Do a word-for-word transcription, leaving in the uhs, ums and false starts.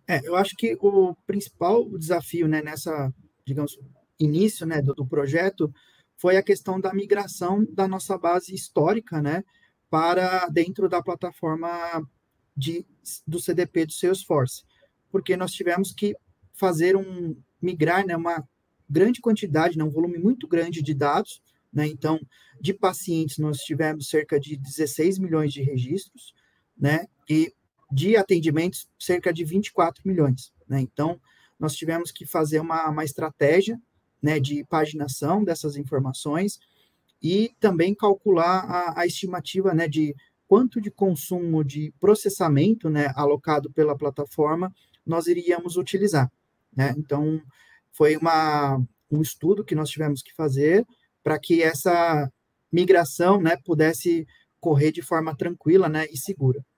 É, eu acho que o principal desafio, né, nessa, digamos, início, né, do, do projeto foi a questão da migração da nossa base histórica, né, para dentro da plataforma de, do C D P do Salesforce, porque nós tivemos que fazer um migrar, né, uma grande quantidade, né, um volume muito grande de dados, né, então de pacientes nós tivemos cerca de dezesseis milhões de registros, né, e de atendimentos cerca de vinte e quatro milhões, né, então nós tivemos que fazer uma, uma estratégia, né, de paginação dessas informações e também calcular a, a estimativa, né, de quanto de consumo de processamento, né, alocado pela plataforma nós iríamos utilizar, né? Então, foi uma, um estudo que nós tivemos que fazer para que essa migração, né, pudesse correr de forma tranquila, né, e segura.